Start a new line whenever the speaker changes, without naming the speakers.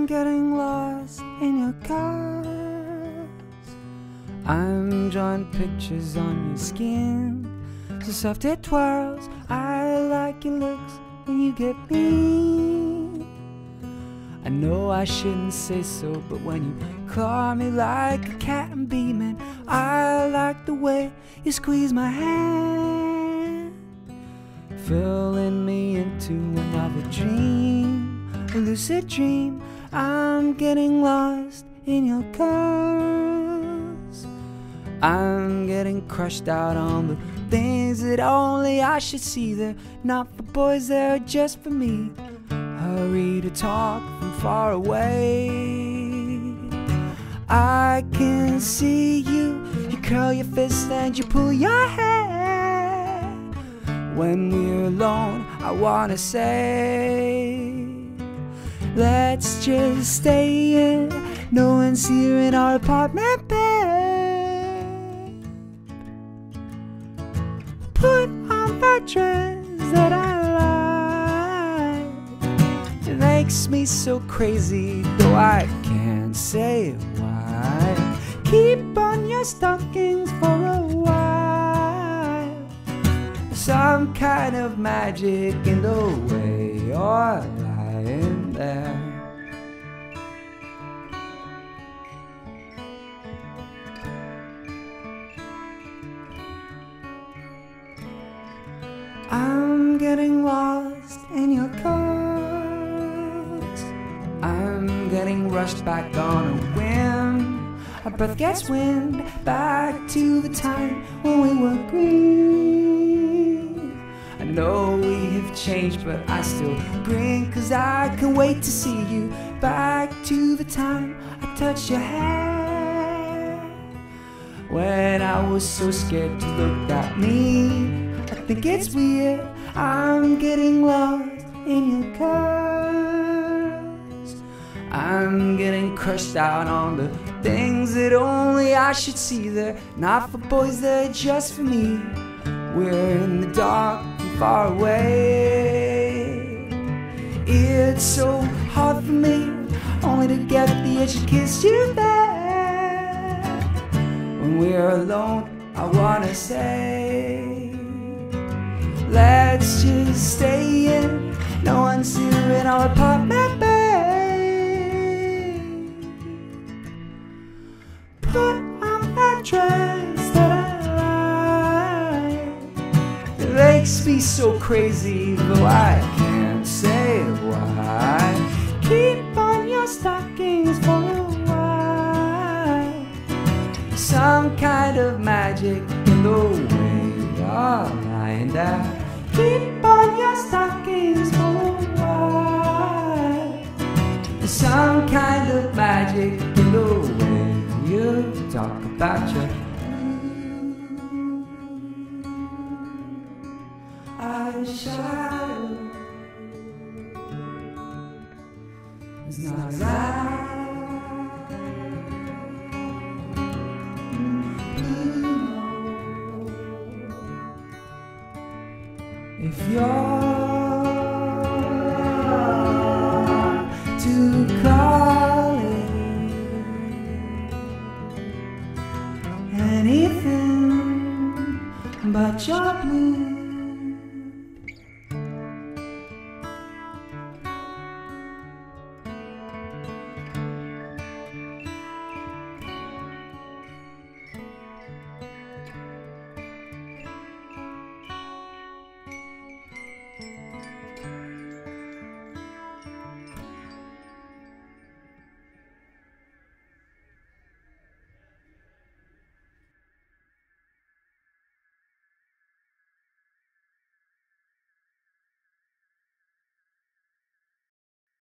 getting lost in your curves. I'm drawing pictures on your skin, so soft it twirls. I like your looks when you get mean. I know I shouldn't say so, but when you claw me like a cat and beaming, I like the way you squeeze my hand, filling me into another dream, a lucid dream. I'm getting lost in your curves. I'm getting crushed out on the things that only I should see. They're not for boys, they're just for me. Hurry to talk from far away. I can see you. You curl your fist and you pull your hair. When we're alone, I wanna say, let's just stay in. No one's here in our apartment bed. Put on that dress that I like. It makes me so crazy, though I can't say why. Keep on your stockings for a while. Some kind of magic in the way you're lying there. I'm getting lost in your curves. I'm getting rushed back on a whim. Our breath gets wind back to the time when we were green. I know we have changed, but I still grin, 'cause I can wait to see you back to the time I touched your hair. When I was so scared to look at me, I think it's weird, I'm getting lost in your curves. I'm getting crushed out on the things that only I should see. They're not for boys, they're just for me. We're in the dark and far away. It's so hard for me only to get the itch to kiss you there. When we're alone, I wanna say, let's just stay in. No one's here in our apartment bed. Put on that dress that I like. It makes me so crazy, though I can't say why. Keep on your stockings for a while. Some kind of magic in the way you're lying down. Keep on your stockings for a while. Some kind of magic in the way you talk about your eyeshadow. It's not right. If you're too calling anything but your blue